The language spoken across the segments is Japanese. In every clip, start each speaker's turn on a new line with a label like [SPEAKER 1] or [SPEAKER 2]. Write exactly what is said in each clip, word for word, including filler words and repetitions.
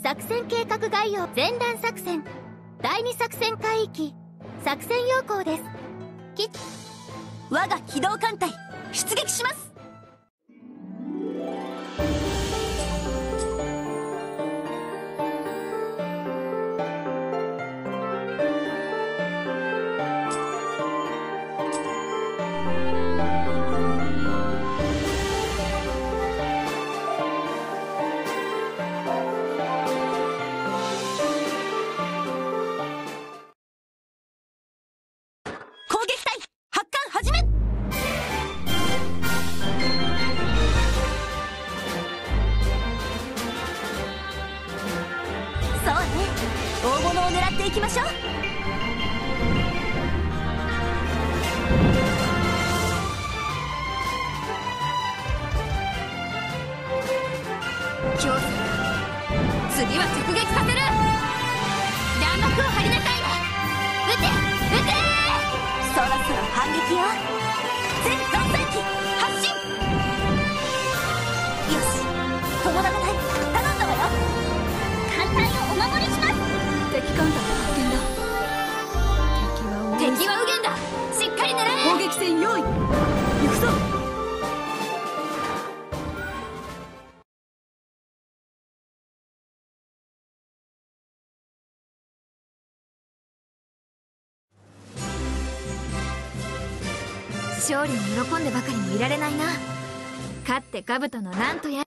[SPEAKER 1] 作戦計画概要。前段作戦第二作戦海域作戦要項です。き
[SPEAKER 2] 我が機動艦隊出撃します。行きましょう。今日次は直撃させる。弾幕を張りなさいね。撃て撃て。そろそろ反撃よ。全艦載機発進。よし、友達隊頼んだわよ。艦隊をお守りします。敵艦隊発見だ。敵は右舷だ。しっかり狙え。攻撃戦用意。行くぞ。勝利に喜んでばかりもいられないな。勝って兜のなんとや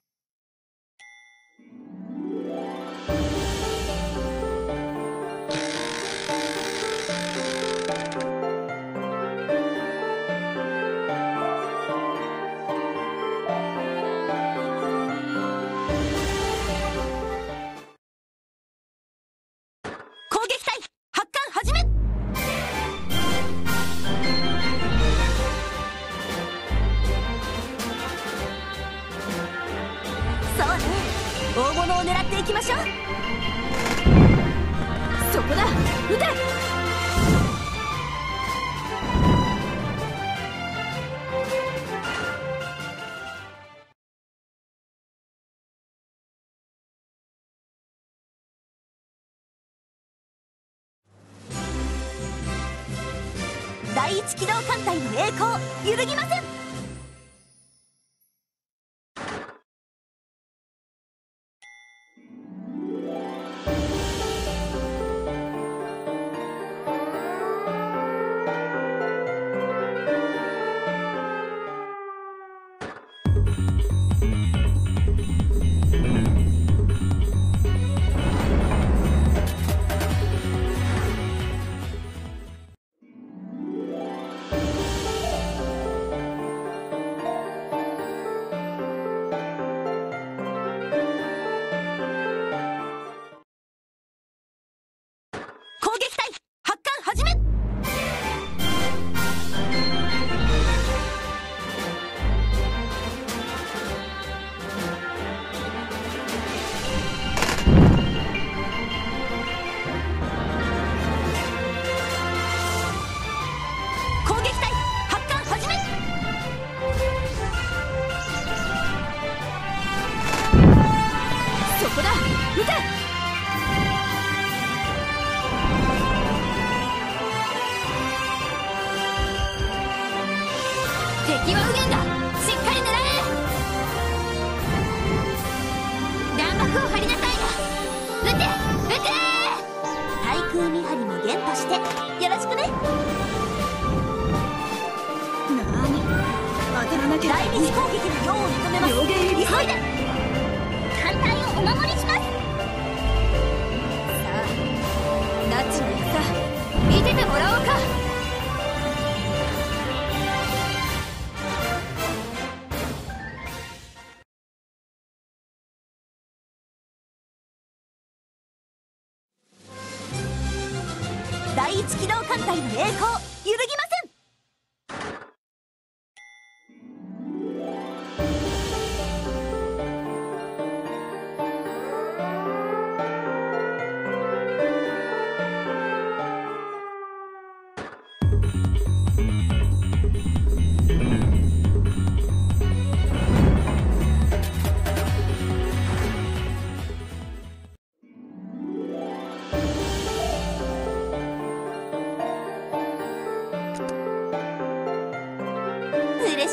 [SPEAKER 2] 大物を狙っていきましょう。そこだ、撃て。第一機動艦隊の栄光揺るぎません。敵は右舷だ。しっかり狙え。弾幕を張りなさいな。撃て撃て。対空見張りもゲットしてよろしくね。なーに、当たらなきゃ。第二次攻撃の用を認めます。両舷急いで。艦隊をお守りします。さあ、ナッチの戦見ててもらおうか。第一機動艦隊の栄光揺るぎません。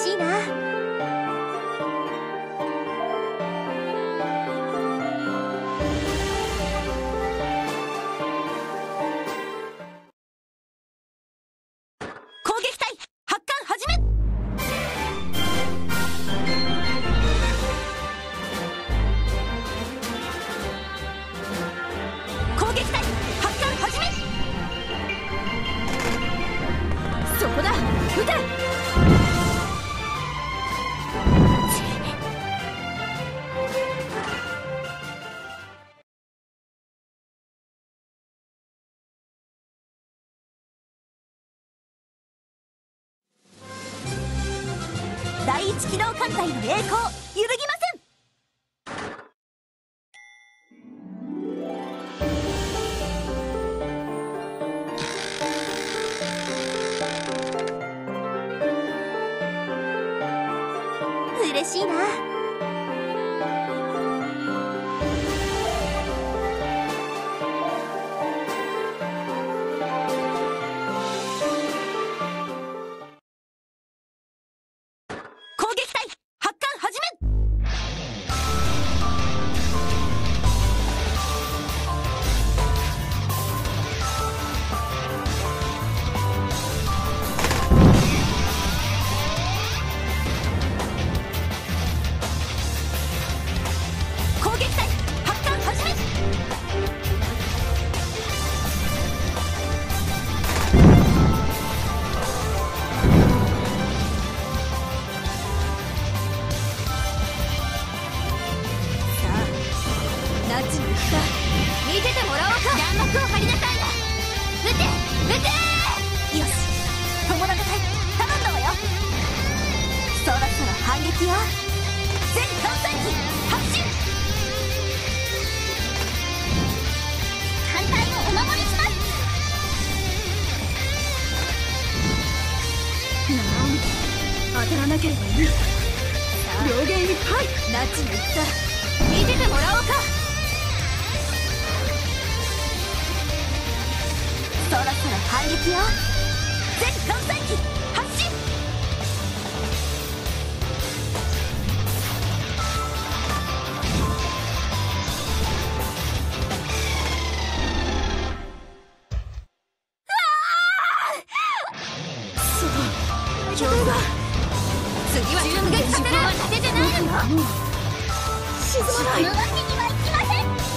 [SPEAKER 2] しいな。攻撃隊発艦始め。攻撃隊発艦始め。そこだ、撃て。第一機動艦隊の栄光揺るぎません。嬉しいな。攻撃隊発艦始め。攻撃隊発艦始め。ナチに来た。見ててもらおうか。弾幕を張りなさいな。撃て撃て。よし、友永隊頼んだわよ。そろそろ反撃よ。全艦載機発進。艦隊をお守りします。なん当たらなければいい。両弦いっぱい。ナチに来た。見ててもらおうか。そろそろ反撃よ。全艦載機発進。そう今日は次は直撃させる。は立ててないのよ。沈まない。沈むわけにはいきません。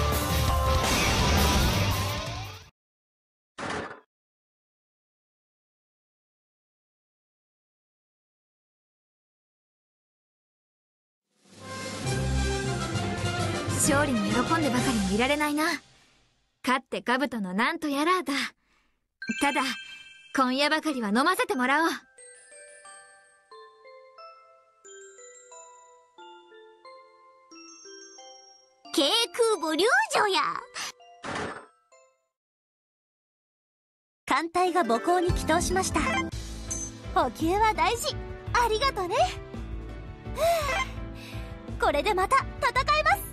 [SPEAKER 2] 勝利に喜んでばかりもいられないな。勝って兜のなんとやらだ。ただ今夜ばかりは飲ませてもらおう。軽空母龍女や。艦隊が母港に帰投しました。補給は大事。ありがとね。これでまた戦えます。